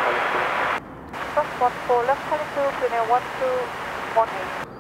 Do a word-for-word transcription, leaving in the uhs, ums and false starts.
Cross one four, left heading to Brunei one two one eight.